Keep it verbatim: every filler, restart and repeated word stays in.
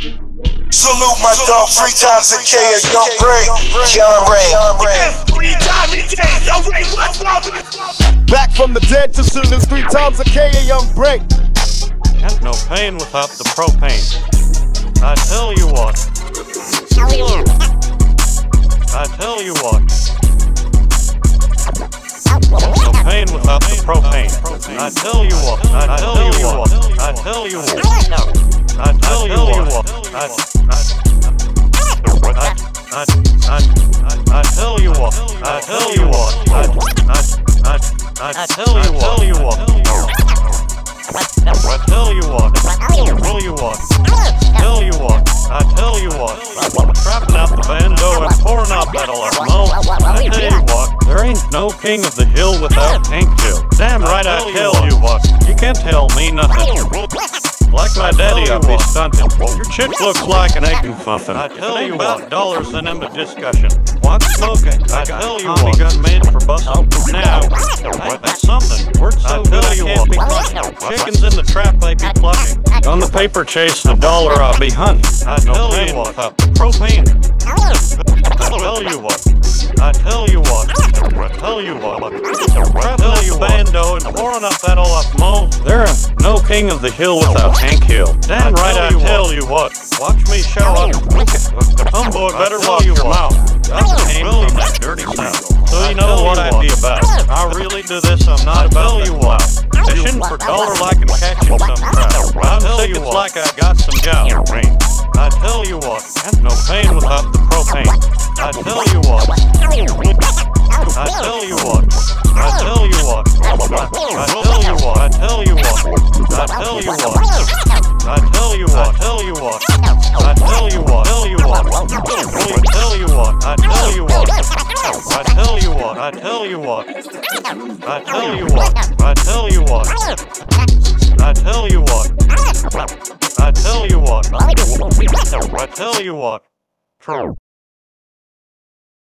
Salute my dog three times a K, a young Ray, young Ray. Three times a K, young Ray, what's up? Back from the dead to salute three times a K, a young Ray. Ain't no pain without the propane. I tell you what. I tell you what. No pain without the propane. I tell you what. I tell you what. I tell you what. I tell you what. I I I I tell you what. I tell you what. I I I tell you what. I tell you what. I tell you what. Tell you what. Tell you what. I tell you what. Trapping out the bando and pouring out that mo. I tell you what. There ain't no king of the hill without Ityw. Damn right I tell you what. You can't tell me nothing. Like my daddy, I'll be stunting. Your chick looks like an egg muffin. I tell you about dollars and end of discussion. What's smoking? I tell you what. Gun made for busting. Now, that's something. Worth so good I can't be crushing. Chickens in the trap they be plucking. On the paper chase, the dollar I'll be hunting. I tell you what. Propane. I tell you what. I tell you what. I tell you what. Trapping out the bando and pouring up that old mo. There ain't no king of the hill without Ityw. Damn right I tell you what. Watch me show up. Homeboy better watch your mouth. That's a came from that dirty sound. So you know what I'd be about. I really do this, I'm not about you what. Fishing for dollar like and catching some trout. I tell you it's like I got some gal ring. I tell you what. No pain without the propane. I tell you what. I tell you what. I tell you what. I tell you what. I tell you what. I tell you what. I tell you what. I tell you what. I tell you what. Tell you what. I tell you what. I tell you what. I tell you what. I tell you what. I tell you what. I tell you what. I tell you what. I tell you what. I tell you what. Trill.